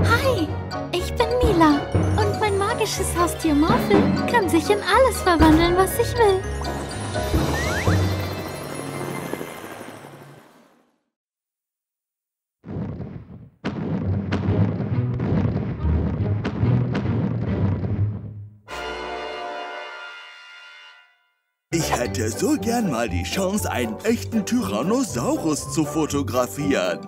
Hi, ich bin Mila und mein magisches Haustier Morphle kann sich in alles verwandeln, was ich will. Ich hätte so gern mal die Chance, einen echten Tyrannosaurus zu fotografieren.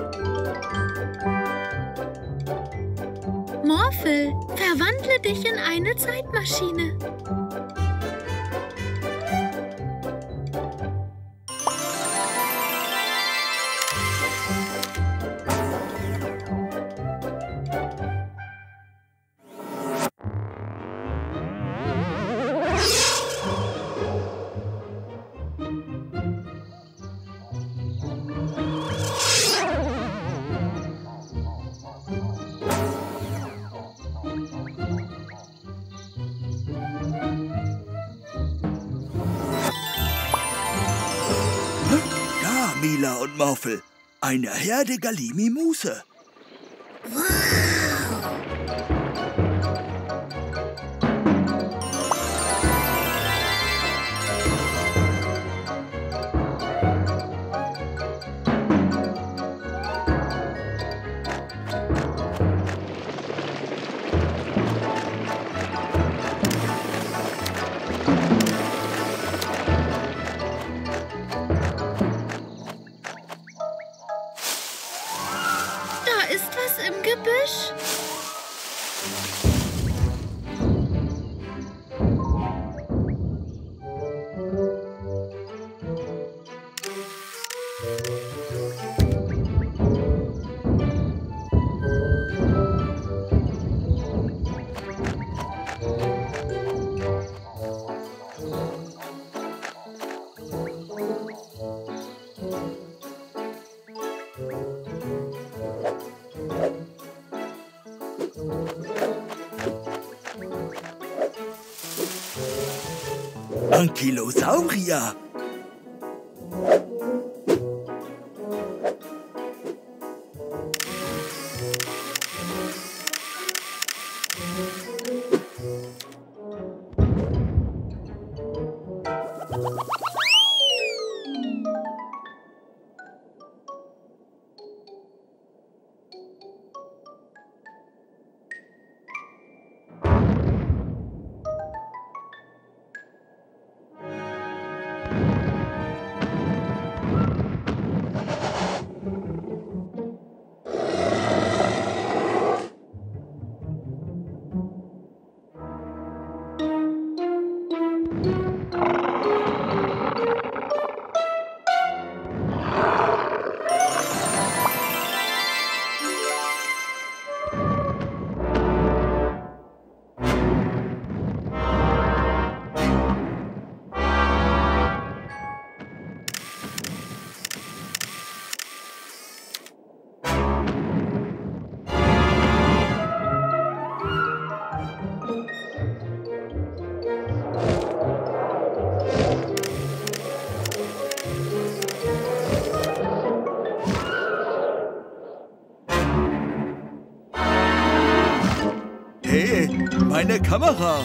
Morphle, verwandle dich in eine Zeitmaschine. Mila und Morphle, eine Herde Gallimimusse. Da ist was im Gebüsch. Ankylosaurier. Hey, meine Kamera.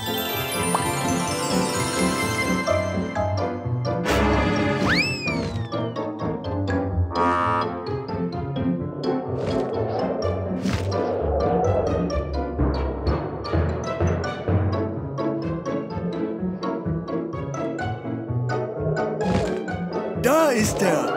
Da ist er.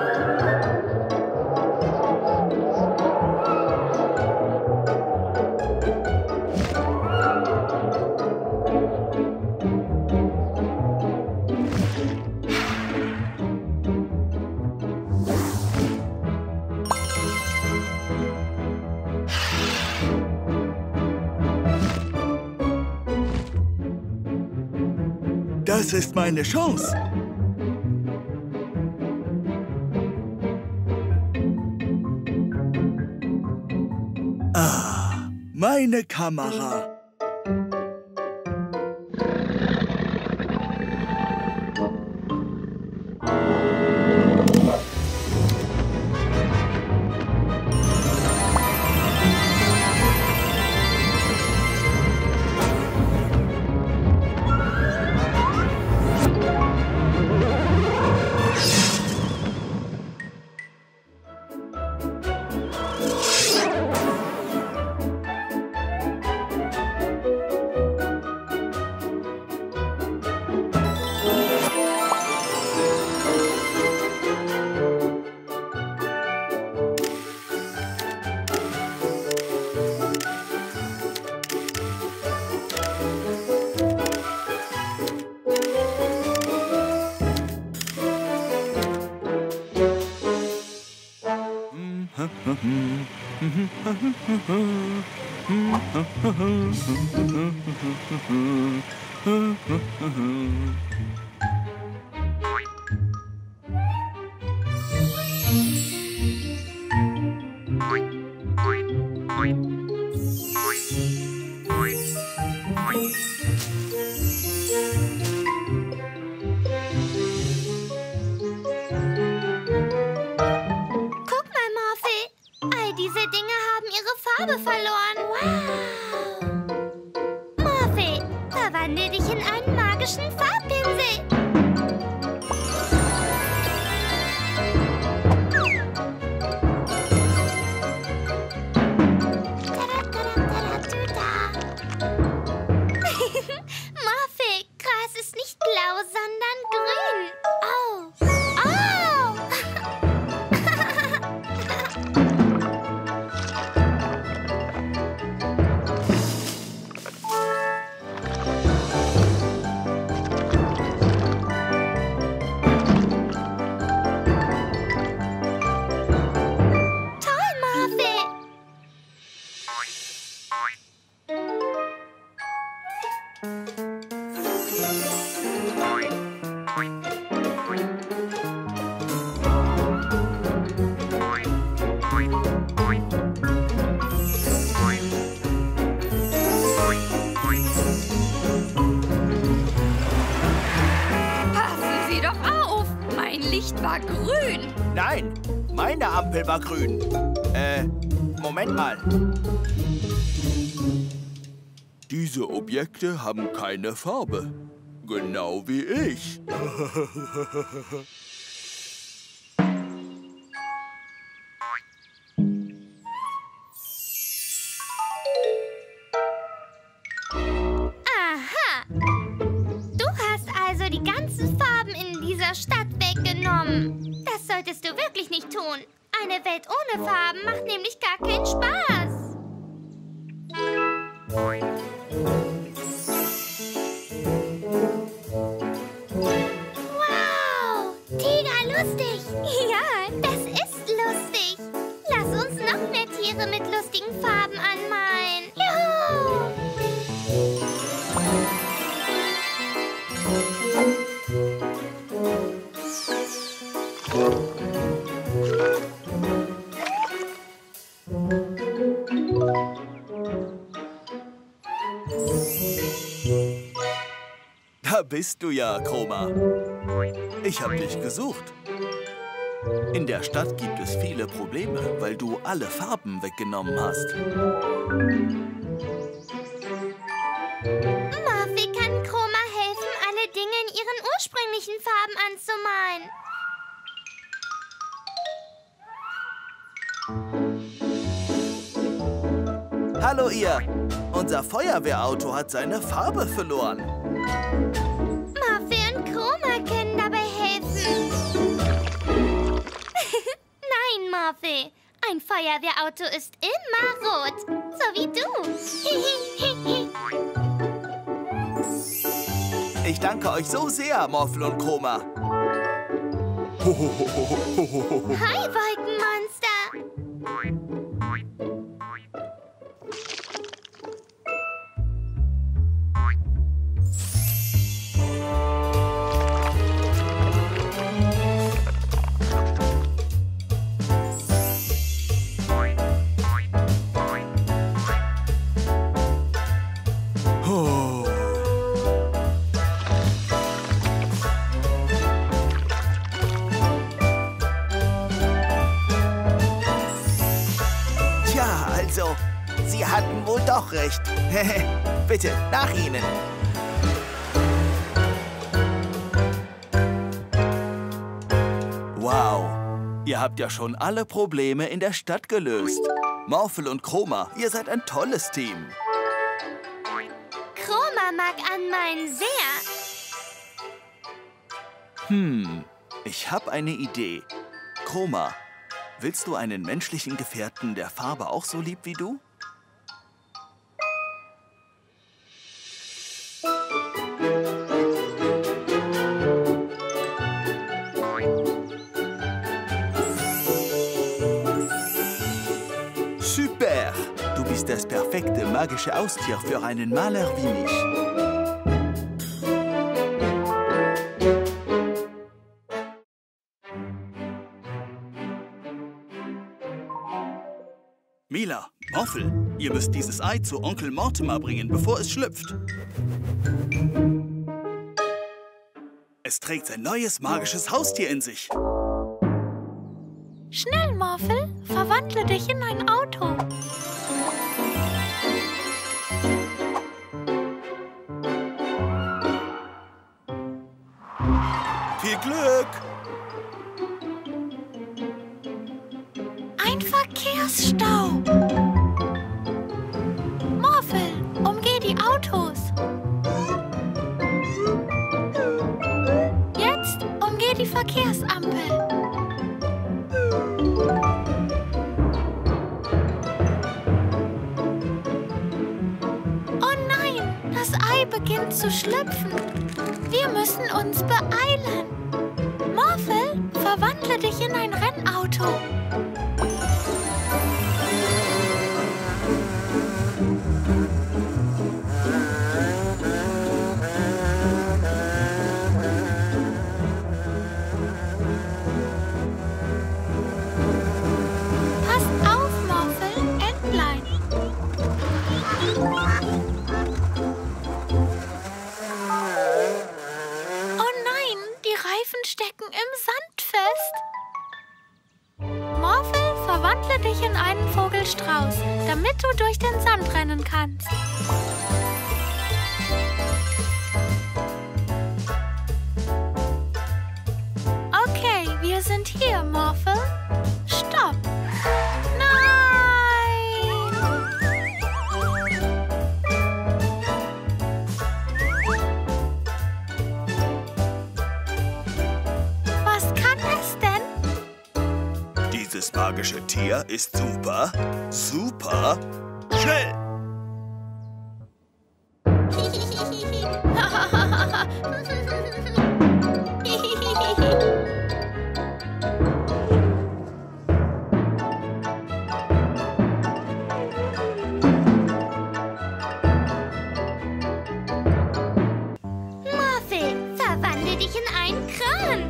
Das ist meine Chance. Ah, meine Kamera. Farbe verloren. Wow! Morphe, verwandle dich in einen magischen Farbpinsel. Morphe, Gras ist nicht blau, sondern grün. Oh! Oh! War grün. Nein, meine Ampel war grün. Moment mal. Diese Objekte haben keine Farbe. Genau wie ich. Aha. Du hast also die ganzen Farben in dieser Stadt weggenommen. Das solltest du wirklich nicht tun. Eine Welt ohne Farben macht nämlich gar keinen Spaß. Wow! Tiger lustig! Ja, das ist lustig. Lass uns noch mehr Tiere mit lustigen Farben anmalen. Juhu! Da bist du ja, Chroma. Ich habe dich gesucht. In der Stadt gibt es viele Probleme, weil du alle Farben weggenommen hast. Morphe kann Chroma helfen, alle Dinge in ihren ursprünglichen Farben anzumalen. Hallo ihr! Unser Feuerwehrauto hat seine Farbe verloren. Morphe und Chroma können dabei helfen. Nein, Morphe. Ein Feuerwehrauto ist immer rot. So wie du. Ich danke euch so sehr, Morphle und Chroma. Hi, Wolkenmonster. Sie hatten wohl doch recht. Bitte, nach Ihnen. Wow, ihr habt ja schon alle Probleme in der Stadt gelöst. Morphle und Chroma, ihr seid ein tolles Team. Chroma mag anmalen sehr. Ich habe eine Idee. Chroma, willst du einen menschlichen Gefährten der Farbe auch so lieb wie du? Super! ist das perfekte magische Haustier für einen Maler wie mich. Mila, Morphle, ihr müsst dieses Ei zu Onkel Mortimer bringen, bevor es schlüpft. Es trägt sein neues magisches Haustier in sich. Schnell, Morphle, verwandle dich in ein Auto. Viel Glück! Ein Verkehrsstau. Morphle, umgeh die Autos. Jetzt umgeh die Verkehrsampel. Oh nein, das Ei beginnt zu schlüpfen. Wir müssen uns beeilen. Morphle, verwandle dich in ein Rennauto. Passt auf, Morphle, Entlein. Oh nein, die Reifen stecken im Sand fest. Morphle, verwandle dich in einen Vogelstrauß, damit du durch den Sand rennen kannst. Okay, wir sind hier, Morphle. Stopp! Nein! Was kann es denn? Dieses magische Tier ist super, super schnell. Morphle, verwandle dich in einen Kran.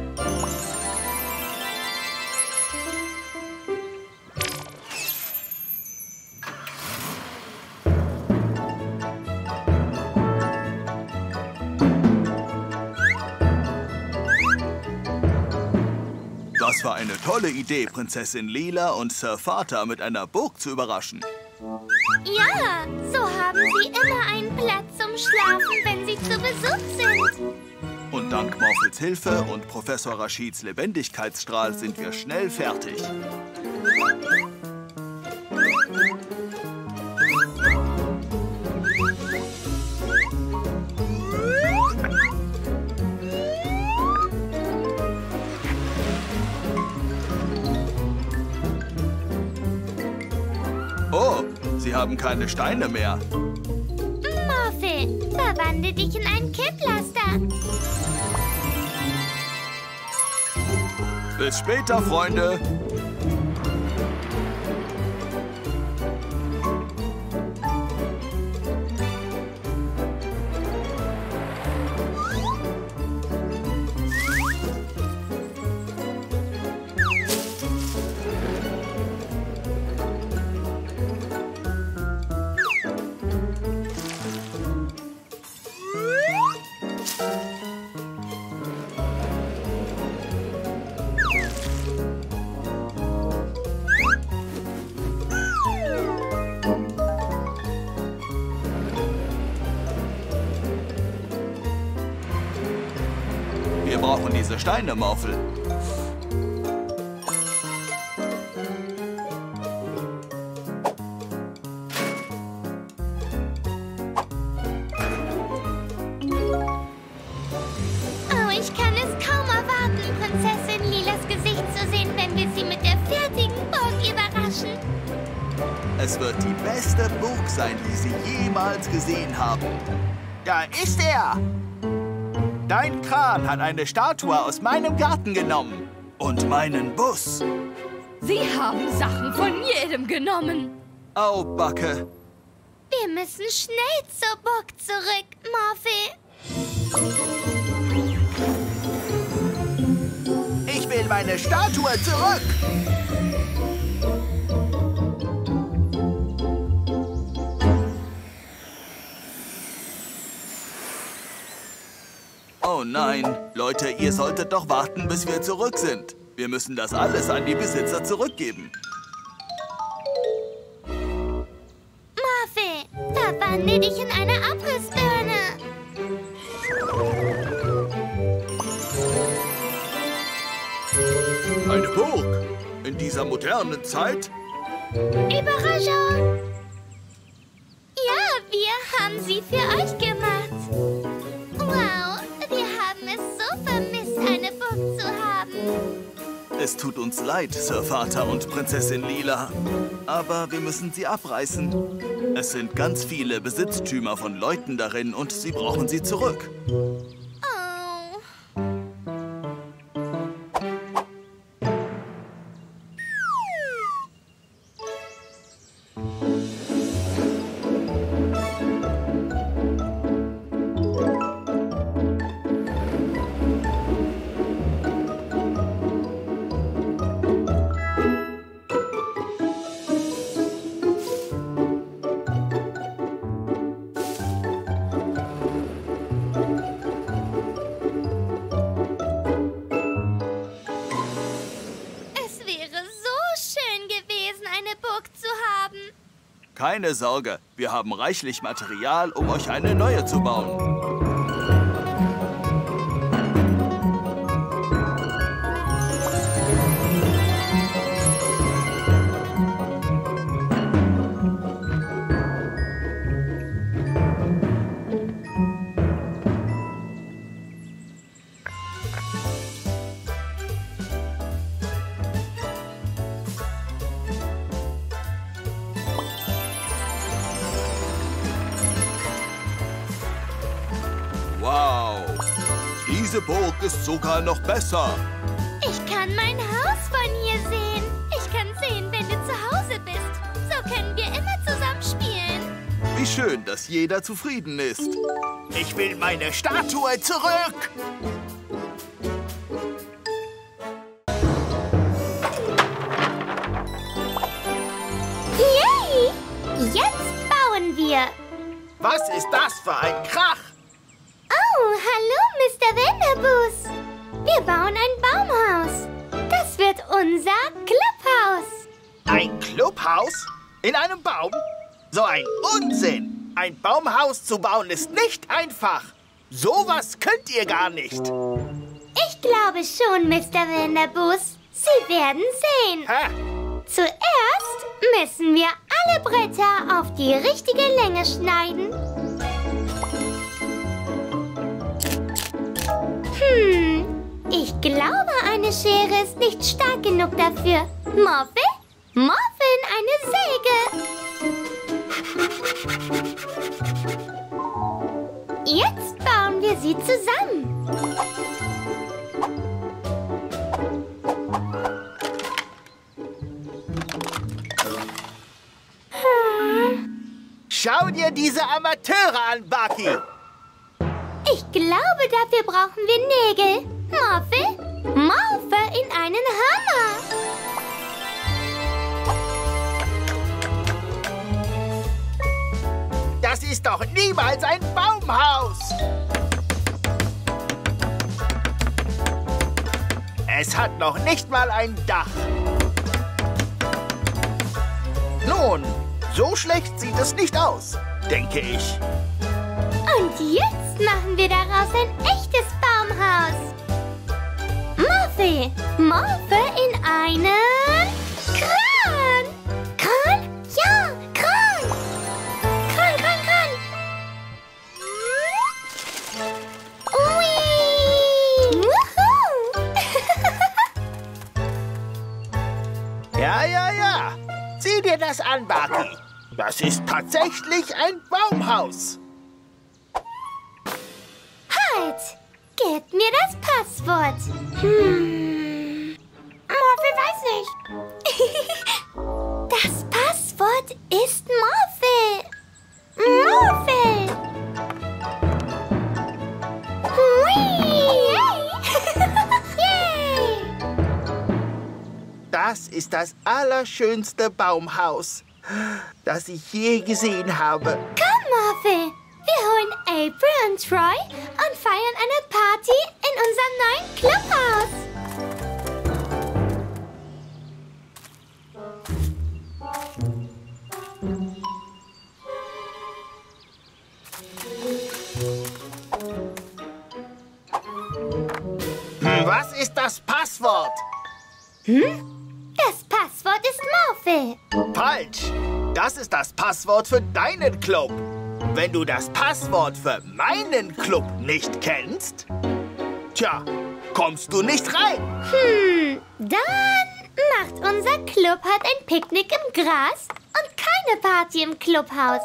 Das war eine tolle Idee, Prinzessin Lila und Sir Vater mit einer Burg zu überraschen. Ja, so haben sie immer einen Platz zum Schlafen, wenn sie zu Besuch sind. Und dank Morphles Hilfe und Professor Rashids Lebendigkeitsstrahl sind wir schnell fertig. Oh, Sie haben keine Steine mehr. Morphle, verwandle dich in einen Kipplaster. Bis später, Freunde. Wir brauchen diese Steine, Morphle. Oh, ich kann es kaum erwarten, Prinzessin Lilas Gesicht zu sehen, wenn wir sie mit der fertigen Burg überraschen. Es wird die beste Burg sein, die Sie jemals gesehen haben. Da ist er! Dein Kran hat eine Statue aus meinem Garten genommen. Und meinen Bus. Sie haben Sachen von jedem genommen. Au, Backe. Wir müssen schnell zur Burg zurück, Morphle. Ich will meine Statue zurück. Oh nein, Leute, ihr solltet doch warten, bis wir zurück sind. Wir müssen das alles an die Besitzer zurückgeben. Morphle, verwandle dich in eine Abrissbirne. Eine Burg? In dieser modernen Zeit? Überraschung! Ja, wir haben sie für euch gemacht. Wow, wir haben es so vermisst, eine Burg zu haben. Es tut uns leid, Sir Vater und Prinzessin Lila. Aber wir müssen sie abreißen. Es sind ganz viele Besitztümer von Leuten darin und sie brauchen sie zurück. Oh. Keine Sorge, wir haben reichlich Material, um euch eine neue zu bauen. Wow, diese Burg ist sogar noch besser. Ich kann mein Haus von hier sehen. Ich kann sehen, wenn du zu Hause bist. So können wir immer zusammen spielen. Wie schön, dass jeder zufrieden ist. Ich will meine Statue zurück. Yay! Jetzt bauen wir. Was ist das für ein Krach? Oh, hallo, Mr. Wenderbus. Wir bauen ein Baumhaus. Das wird unser Clubhaus. Ein Clubhaus? In einem Baum? So ein Unsinn! Ein Baumhaus zu bauen ist nicht einfach. Sowas könnt ihr gar nicht. Ich glaube schon, Mr. Wenderbus. Sie werden sehen. Hä? Zuerst müssen wir alle Bretter auf die richtige Länge schneiden. Ich glaube, eine Schere ist nicht stark genug dafür. Morphle? Morphin, eine Säge. Jetzt bauen wir sie zusammen. Schau dir diese Amateure an, Bucky. Ich glaube, dafür brauchen wir Nägel. Morphle, morphe in einen Hammer. Das ist doch niemals ein Baumhaus. Es hat noch nicht mal ein Dach. Nun, so schlecht sieht es nicht aus, denke ich. Und jetzt machen wir daraus ein echtes Baumhaus. Morphle, morphe in einen Kran. Kran? Ja, Kran. Kran, Kran, Kran. Ui. Wuhu. Ja. Sieh dir das an, Bucky. Das ist tatsächlich ein Baumhaus. Halt! Gib mir das Passwort. Morphle weiß nicht. Das Passwort ist Morphle. ist das allerschönste Baumhaus, das ich je gesehen habe. Komm, Morphe. Wir holen April und Troy und feiern eine Party in unserem neuen Clubhaus. Was ist das Passwort? Das Passwort ist Morphe. Falsch. Das ist das Passwort für deinen Club. Wenn du das Passwort für meinen Club nicht kennst, tja, kommst du nicht rein. Dann macht unser Club heute ein Picknick im Gras und keine Party im Clubhaus.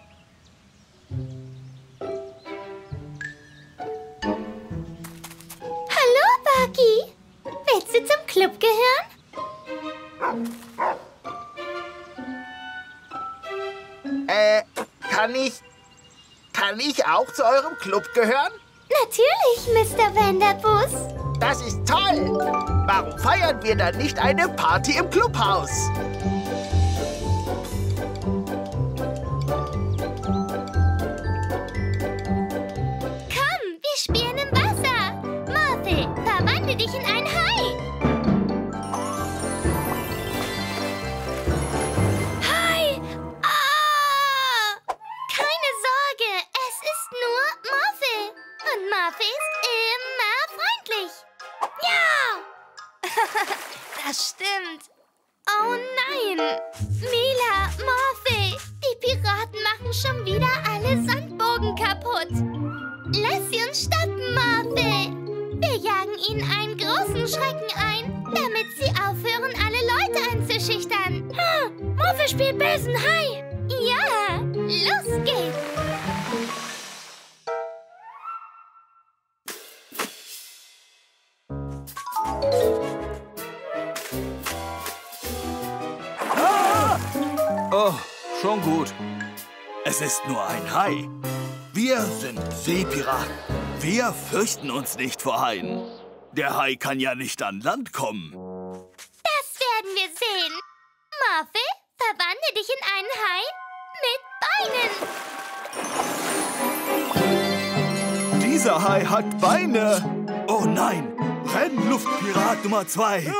Hallo, Bucky. Willst du zum Club gehören? Kann ich auch zu eurem Club gehören? Natürlich, Mr. Vanderbus. Das ist toll. Warum feiern wir dann nicht eine Party im Clubhaus? Komm, wir spielen im Wasser. Morphe, verwandle dich in einen Hai. Hai! Ah! Keine Sorge, es ist nur Morphe. Und Morphe ist immer freundlich. Ja! Das stimmt. Oh nein! Mila, Morphe, die Piraten machen schon wieder alle Sandbogen kaputt. Lass sie uns stoppen, Morphe. Wir jagen ihnen einen großen Schrecken ein, damit sie aufhören, alle Leute einzuschüchtern. Morphe spielt bösen Hai. Ja, los geht's. Oh, schon gut. Es ist nur ein Hai. Wir sind Seepiraten. Wir fürchten uns nicht vor Haien. Der Hai kann ja nicht an Land kommen. Das werden wir sehen. Morphe, verwandle dich in einen Hai mit Beinen. Dieser Hai hat Beine. Oh nein, renn, Luftpirat Nummer 2.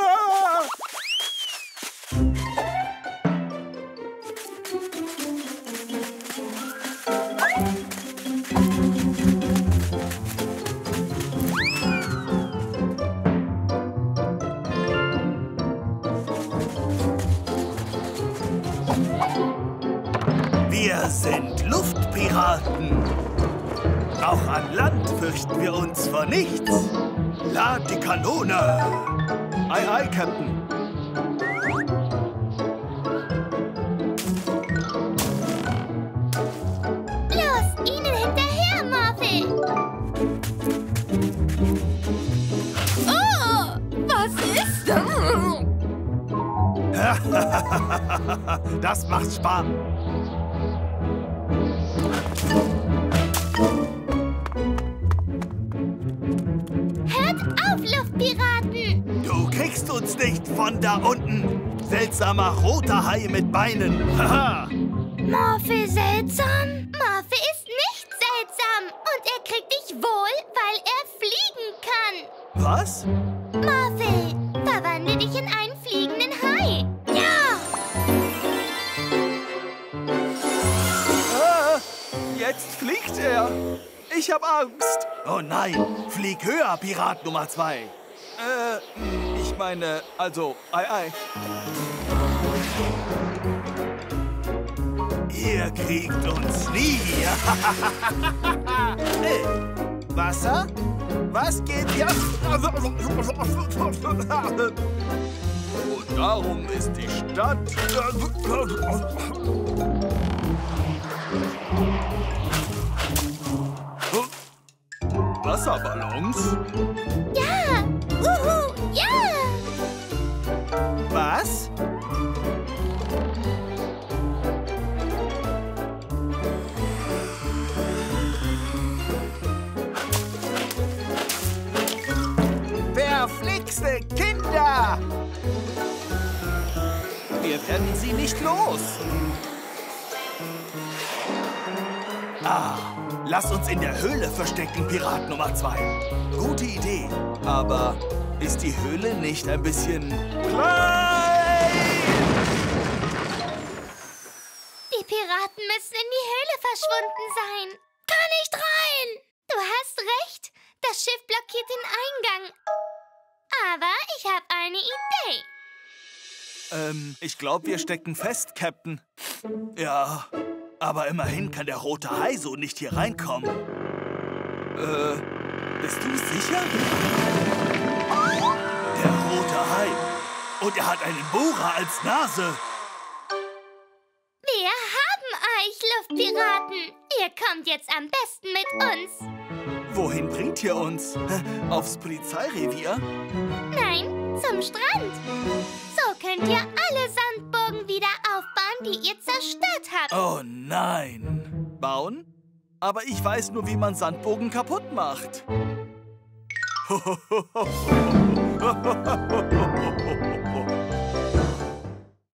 Wir sind Luftpiraten. Auch an Land fürchten wir uns vor nichts. Lad die Kanone. Ei, ei, Captain. Los, ihnen hinterher, Morphe. Oh, was ist das? Das macht Spaß. Hört auf, Luftpiraten! Du kriegst uns nicht von da unten. Seltsamer roter Hai mit Beinen. Haha. Morphe seltsam? Morphe ist nicht seltsam. Und er kriegt dich wohl, weil er fliegen kann. Was? Morphe, verwandle dich in einen fliegenden Hai. Ja! Jetzt fliegt er. Ich hab Angst. Oh nein, flieg höher, Pirat Nummer 2. Ich meine, also, ei, ei. Ihr kriegt uns nie. Hey, Wasser? Was geht hier? Und darum ist die Stadt... Wasserballons? Ja! Ja! Was? Verflixte Kinder! Wir werden sie nicht los. Ah, lass uns in der Höhle verstecken, Pirat Nummer 2. Gute Idee. Aber ist die Höhle nicht ein bisschen klein? Die Piraten müssen in die Höhle verschwunden sein. Kann nicht rein! Du hast recht. Das Schiff blockiert den Eingang. Aber ich habe eine Idee. Ich glaube, wir stecken fest, Captain. Ja, aber immerhin kann der rote Hai so nicht hier reinkommen. Bist du sicher? Der rote Hai. Und er hat einen Bohrer als Nase. Wir haben euch, Luftpiraten. Ihr kommt jetzt am besten mit uns. Wohin bringt ihr uns? Aufs Polizeirevier? Nein, zum Strand. So könnt ihr alle Sandburgen wieder aufbauen, die ihr zerstört habt. Oh nein. Bauen? Aber ich weiß nur, wie man Sandburgen kaputt macht.